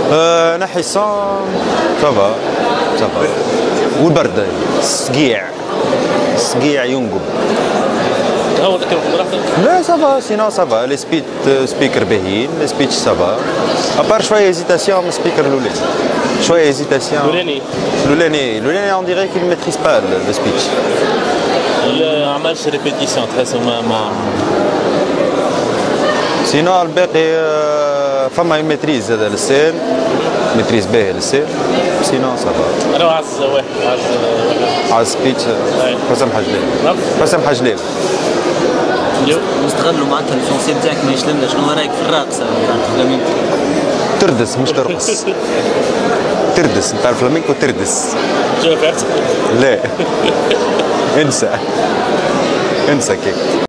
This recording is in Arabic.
انا حصان صافا صافا، والبرد الصقيع ينقب. هو ذكر براحتك. لا صافا سينو صافا، لي سبيكر باهيين، لي سبيتش صافا، ابار شويه هيزيتاسيون من السبيكر الاولاني، شويه هيزيتاسيون. الاولاني اون ديغي كي ميتريز با لو سبيتش. ما عملش ريبيتيسيون تحس ما سينو الباقي فما ميتريز هذا للسير، ميتريز باهي للسير، سينو صافا. انا عز واحد عز سبيتش قسم حجلين، قسم حجلين. نستغلوا معناتها الفرونسي نتاعك ما يشلمنا، شنو رايك في الراقصه نتاع الفلامينكو؟ تردس مش ترقص. تردس نتاع الفلامينكو تردس. شوف عرفت؟ لا انسى انسى كيك.